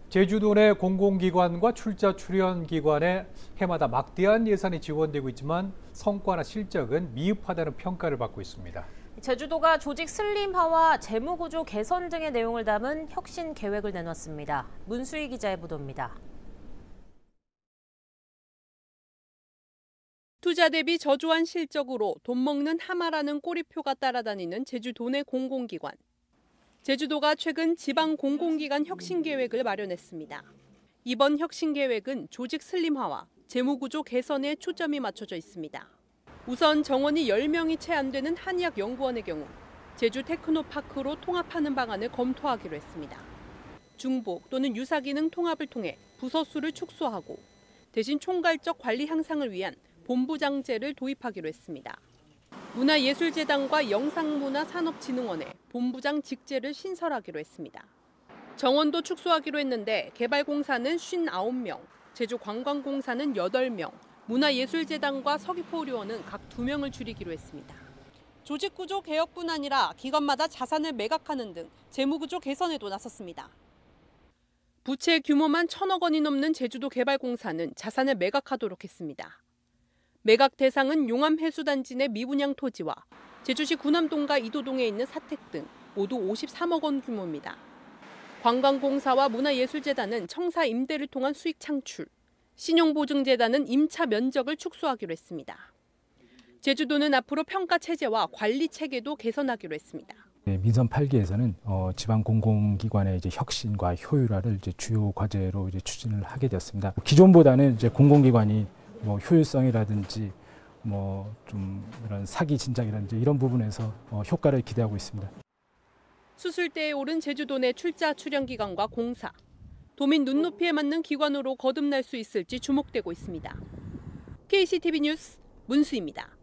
제주도 내 공공기관과 출자 출연기관에 해마다 막대한 예산이 지원되고 있지만 성과나 실적은 미흡하다는 평가를 받고 있습니다. 제주도가 조직 슬림화와 재무구조 개선 등의 내용을 담은 혁신 계획을 내놨습니다. 문수희 기자의 보도입니다. 투자 대비 저조한 실적으로 돈 먹는 하마라는 꼬리표가 따라다니는 제주도 내 공공기관. 제주도가 최근 지방 공공기관 혁신 계획을 마련했습니다. 이번 혁신 계획은 조직 슬림화와 재무구조 개선에 초점이 맞춰져 있습니다. 우선 정원이 10명이 채 안 되는 한의학연구원의 경우 제주 테크노파크로 통합하는 방안을 검토하기로 했습니다. 중복 또는 유사기능 통합을 통해 부서 수를 축소하고 대신 총괄적 관리 향상을 위한 본부장제를 도입하기로 했습니다. 문화예술재단과 영상문화산업진흥원에 본부장 직제를 신설하기로 했습니다. 정원도 축소하기로 했는데 개발공사는 59명, 제주관광공사는 8명, 문화예술재단과 서귀포의료원은 각 2명을 줄이기로 했습니다. 조직구조 개혁뿐 아니라 기관마다 자산을 매각하는 등 재무구조 개선에도 나섰습니다. 부채 규모만 1,000억 원이 넘는 제주도 개발공사는 자산을 매각하도록 했습니다. 매각 대상은 용암해수단지 내 미분양 토지와 제주시 구남동과 이도동에 있는 사택 등 모두 53억 원 규모입니다. 관광공사와 문화예술재단은 청사 임대를 통한 수익 창출, 신용보증재단은 임차 면적을 축소하기로 했습니다. 제주도는 앞으로 평가 체제와 관리 체계도 개선하기로 했습니다. 민선 8기에서는 지방 공공기관의 혁신과 효율화를 주요 과제로 추진을 하게 되었습니다. 기존보다는 공공기관이 효율성이라든지 좀 이런 사기 진작이라든지 이런 부분에서 효과를 기대하고 있습니다. 수술대에 오른 제주도 내 출자 출연기관과 공사. 도민 눈높이에 맞는 기관으로 거듭날 수 있을지 주목되고 있습니다. KCTV 뉴스 문수희입니다.